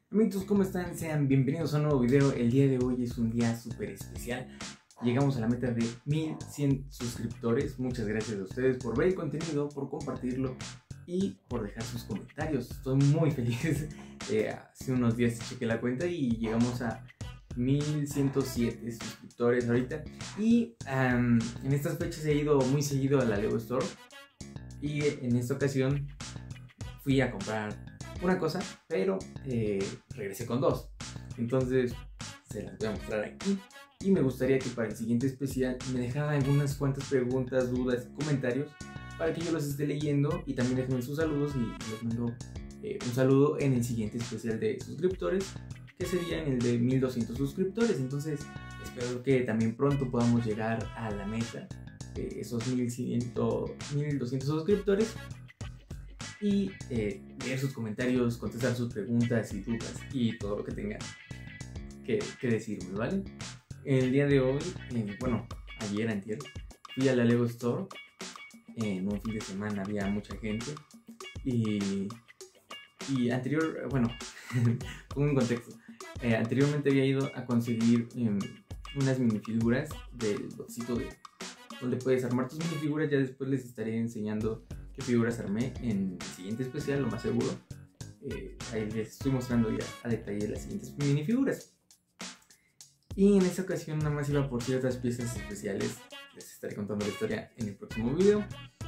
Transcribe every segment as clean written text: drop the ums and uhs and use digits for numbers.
Amigos, ¿cómo están? Sean bienvenidos a un nuevo video. El día de hoy es un día súper especial. Llegamos a la meta de 1100 suscriptores. Muchas gracias a ustedes por ver el contenido, por compartirlo y por dejar sus comentarios. Estoy muy feliz. Hace unos días chequé la cuenta y llegamos a 1107 suscriptores ahorita. Y en estas fechas he ido muy seguido a la Lego Store. Y en esta ocasión fui a comprar una cosa, pero regresé con dos. Entonces se las voy a mostrar aquí. Y me gustaría que para el siguiente especial me dejaran algunas cuantas preguntas, dudas, comentarios para que yo los esté leyendo, y también dejen sus saludos y les mando un saludo en el siguiente especial de suscriptores, que sería en el de 1200 suscriptores. Entonces espero que también pronto podamos llegar a la meta de esos 1200 suscriptores y leer sus comentarios, contestar sus preguntas y dudas y todo lo que tengan que decirme, ¿vale? El día de hoy, antier, fui a la Lego Store. En un fin de semana había mucha gente y pongo un contexto. Anteriormente había ido a conseguir unas minifiguras del boxito donde puedes armar tus minifiguras. Ya después les estaré enseñando qué figuras armé en el siguiente especial, lo más seguro. Ahí les estoy mostrando ya a detalle las siguientes minifiguras. Y en esta ocasión nada más iba por ciertas piezas especiales. Les estaré contando la historia en el próximo video.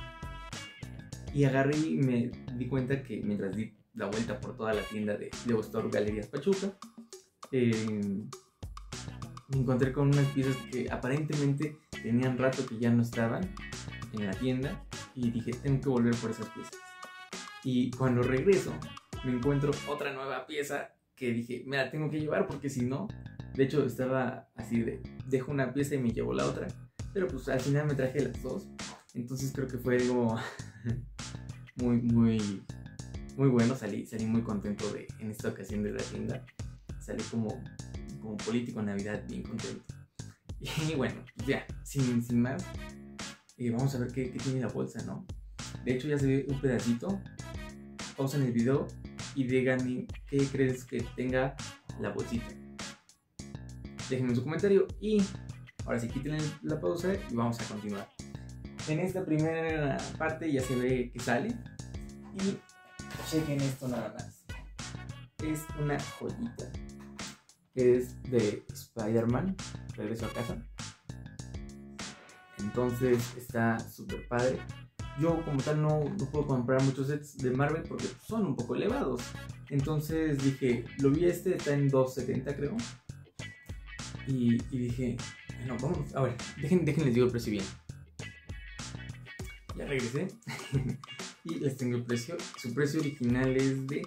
Y agarré y me di cuenta que mientras di la vuelta por toda la tienda de Lego Store Galerías Pachuca, me encontré con unas piezas que aparentemente tenían rato que ya no estaban en la tienda. Y dije, tengo que volver por esas piezas. Y cuando regreso, me encuentro otra nueva pieza que dije, me la tengo que llevar porque si no... De hecho, estaba así de, dejo una pieza y me llevo la otra. Pero pues al final me traje las dos. Entonces creo que fue algo muy bueno. Salí muy contento en esta ocasión de la tienda. Salí como político en Navidad, bien contento. Y bueno, pues ya, sin más, vamos a ver qué tiene la bolsa, ¿no? De hecho ya se ve un pedacito. Pausen el video y díganme qué crees que tenga la bolsita. Déjenme su comentario y ahora sí, quiten la pausa y vamos a continuar. En esta primera parte ya se ve que sale. Y chequen esto nada más. Es una joyita. Es de Spider-Man, Regreso a Casa. Entonces está súper padre. Yo como tal no puedo comprar muchos sets de Marvel porque son un poco elevados. Entonces dije, lo vi, está en $2.70 creo. Y dije, bueno, vamos, a ver, déjenles digo el precio bien. Ya regresé y les tengo el precio. Su precio original es de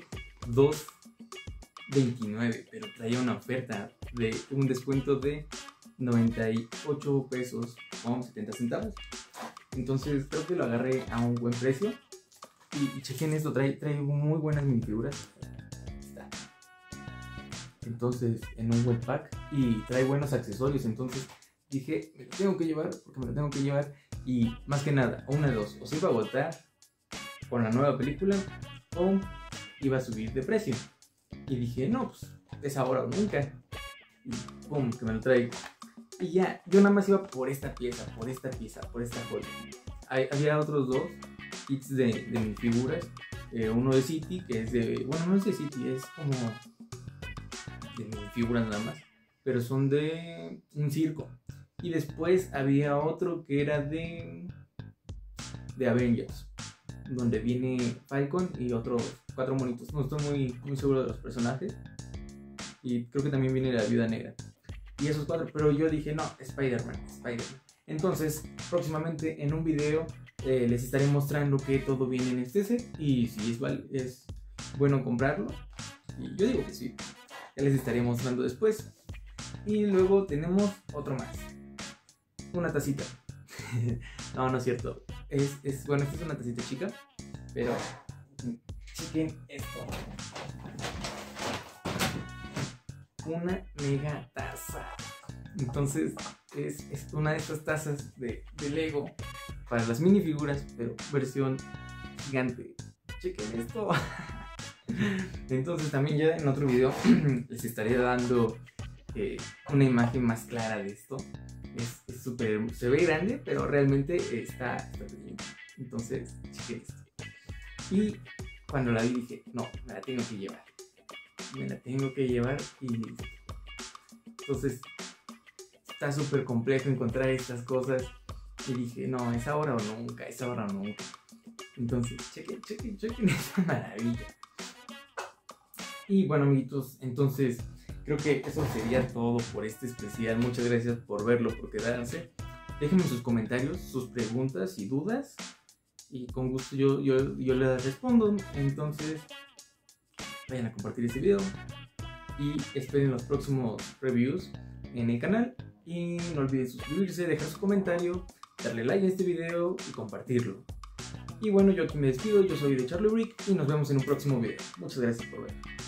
$2.29, pero traía una oferta de un descuento de 98 pesos con 70 centavos. Entonces creo que lo agarré a un buen precio. Y chequen esto, trae muy buenas minifiguras. Entonces, en un buen pack, y trae buenos accesorios. Entonces dije, me lo tengo que llevar porque me lo tengo que llevar. Y más que nada, una de dos: o se iba a agotar con la nueva película o iba a subir de precio. Y dije, no, pues es ahora o nunca. Y pum, que me lo traigo. Y ya, yo nada más iba por esta pieza, por esta joya. Había otros dos kits de minifiguras. Uno de City, que es de... Bueno, no es de City, es como... de minifiguras nada más, pero son de un circo. Y después había otro que era de Avengers, donde viene Falcon y otros 4 monitos. No estoy muy seguro de los personajes. Y creo que también viene la Viuda Negra. Y esos 4, pero yo dije, no, Spider-Man. Entonces, próximamente en un video les estaré mostrando que todo viene en este set. Y si es bueno comprarlo. Y yo digo que sí. Ya les estaré mostrando después. Y luego tenemos otro más. Una tacita. No es cierto. Bueno, esta es una tacita chica. Pero chequen esto. Una mega taza. Entonces es una de estas tazas de Lego para las minifiguras, pero versión gigante. Chequen esto. Entonces también ya en otro video les estaré dando una imagen más clara de esto. Es súper, se ve grande, pero realmente está pequeño. Entonces, chequen esto. Y cuando la vi dije, no, me la tengo que llevar. Me la tengo que llevar y listo. Entonces, está súper complejo encontrar estas cosas. Y dije, no, es ahora o nunca, es ahora o nunca. Entonces, chequen esta maravilla. Y bueno, amiguitos, entonces creo que eso sería todo por este especial. Muchas gracias por verlo, por quedarse. Déjenme sus comentarios, sus preguntas y dudas. Y con gusto yo les respondo. Entonces, vayan a compartir este video. Y esperen los próximos reviews en el canal. Y no olviden suscribirse, dejar su comentario, darle like a este video y compartirlo. Y bueno, yo aquí me despido. Yo soy de Charlie Brick y nos vemos en un próximo video. Muchas gracias por ver.